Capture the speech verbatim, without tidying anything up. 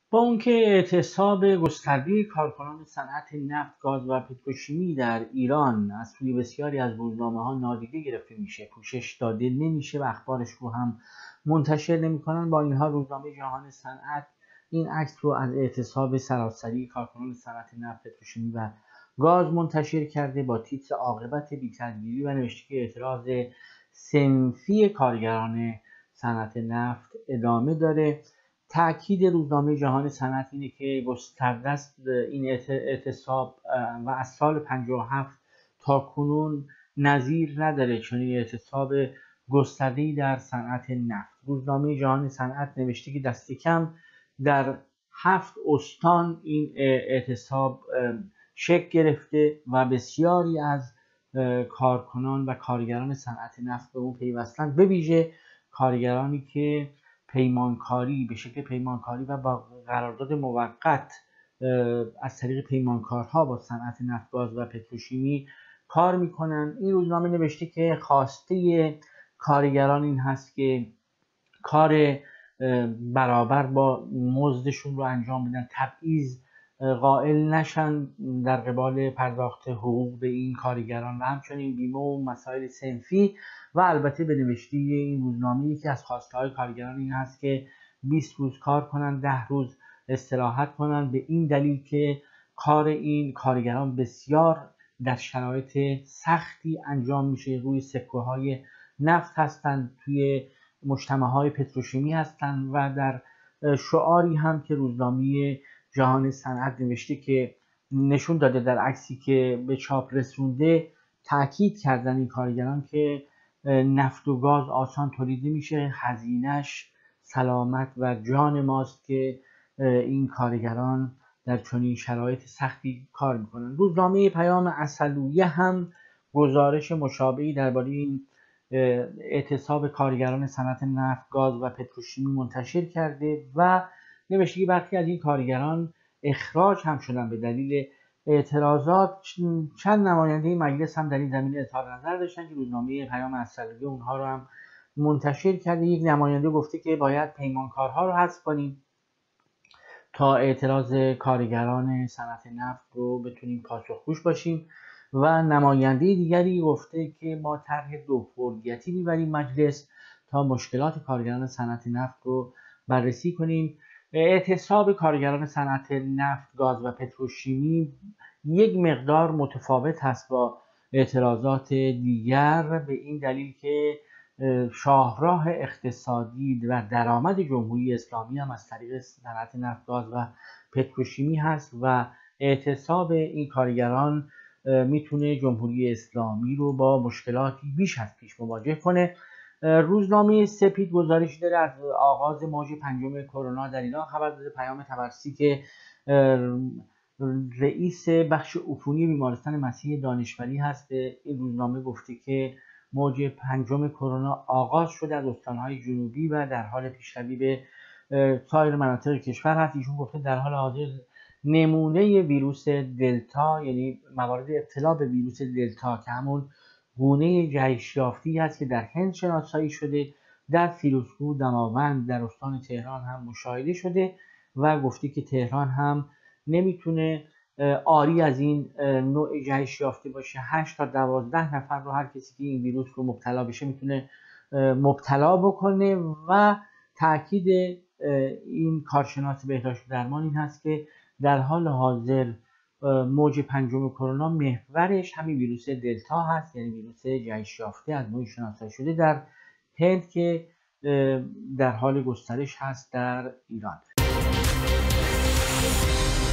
با اون که اعتصاب گسترده کارکنان صنعت نفت، گاز و پتروشیمی در ایران از سوی بسیاری از روزنامه‌ها نادیده گرفته میشه، پوشش داده نمیشه و اخبارش رو هم منتشر نمیکنن، با اینها روزنامه جهان صنعت این عکس رو از اعتصاب سراسری کارکنان صنعت نفت، پتروشیمی و گاز منتشر کرده با تیتر عاقبت بی‌تدبیری و نوشته که اعتراض صنفی کارگران صنعت نفت ادامه داره. تأکید روزنامه جهان صنعت اینه که گسترده است این اعتصاب و از سال پنجاه و هفت تا کنون نظیر نداره چنین اعتصاب گسترده‌ای در صنعت نفت. روزنامه جهان صنعت نوشته که دست کم در هفت استان این اعتصاب شکل گرفته و بسیاری از کارکنان و کارگران صنعت نفت به اون پیوستند، به ویژه کارگرانی که پیمانکاری به شکل پیمانکاری و با قرارداد موقت از طریق پیمانکارها با صنعت نفت، گاز و پتروشیمی کار میکنن. این روزنامه نوشته که خواسته کارگران این هست که کار برابر با مزدشون رو انجام بدن، تبعیض قائل نشن در قبال پرداخت حقوق به این کارگران و همچنین بیمه و مسائل صنفی. و البته به نوشته این روزنامه یکی از خواسته های کارگران این هست که بیست روز کار کنن، ده روز استراحت کنن، به این دلیل که کار این کارگران بسیار در شرایط سختی انجام میشه، روی سکه های نفت هستند، توی مجتمع های پتروشیمی هستند و در شعاری هم که روزنامه جهان صنعت نوشته که نشون داده در عکسی که به چاپ رسونده، تاکید کردن این کارگران که نفت و گاز آسان تولید میشه، هزینه‌اش سلامت و جان ماست که این کارگران در چنین شرایط سختی کار میکنن. روزنامه پیام اصلویه هم گزارش مشابهی درباره این اعتصاب کارگران صنعت نفت، گاز و پتروشیمی منتشر کرده و نوشته که برخی از این کارگران اخراج هم شدن به دلیل اعتراضات. چند نماینده مجلس هم در این زمینه اظهار نظر داشتن که روزنامه پیام اصلویه اونها رو هم منتشر کرده. یک نماینده گفته که باید پیمانکارها رو حذف کنیم تا اعتراض کارگران صنعت نفت رو بتونیم پاسخگوش باشیم و نماینده دیگری گفته که ما طرح دوفردیتی میبریم مجلس تا مشکلات کارگران صنعت نفت رو بررسی کنیم. اعتصاب کارگران صنعت نفت، گاز و پتروشیمی یک مقدار متفاوت هست با اعتراضات دیگر، به این دلیل که شاهراه اقتصادی و درآمد جمهوری اسلامی هم از طریق صنعت نفت، گاز و پتروشیمی هست و اعتصاب این کارگران میتونه جمهوری اسلامی رو با مشکلاتی بیش از پیش مواجه کنه. روزنامه سپید گزارشی داره از آغاز موج پنجم کرونا در ایران. خبر داده پیام طبرسی که رئیس بخش عفونی بیمارستان مسیح دانشوری هست، این روزنامه گفته که موج پنجم کرونا آغاز شده از استانهای جنوبی و در حال پیشروی به سایر مناطق کشور هست. ایشون گفته در حال حاضر نمونه ویروس دلتا، یعنی موارد ابتلا به ویروس دلتا که همون گونه جهش یافتی است که در هند شناسایی شده، در فیروزکوه، دماوند، در استان تهران هم مشاهده شده و گفته که تهران هم نمیتونه عاری از این نوع جهش یافته باشه. هشت تا دوازده نفر رو هر کسی که این ویروس رو مبتلا بشه میتونه مبتلا بکنه و تاکید این کارشناس بهداشت و درمان این هست که در حال حاضر موج پنجم کرونا محورش همین ویروس دلتا هست، یعنی ویروس جهش یافته از نوعی شناسایی شده در هند که در حال گسترش هست در ایران.